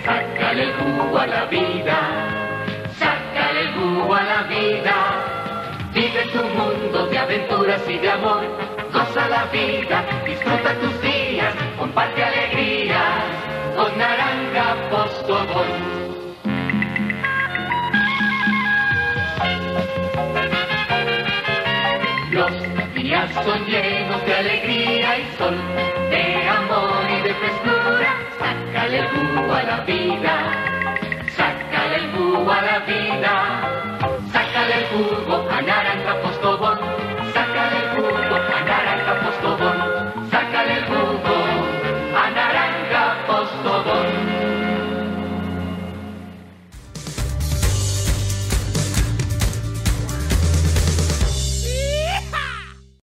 Sácale el jugo a la vida, sácale el jugo a la vida. Vive tu mundo de aventuras y de amor, goza la vida, disfruta tus días, comparte alegrías, con Naranja Postobón. Los días son llenos de alegría y sol, de amor y de frescura. Sácale el jugo a la vida, sácale el jugo a la vida, sácale el jugo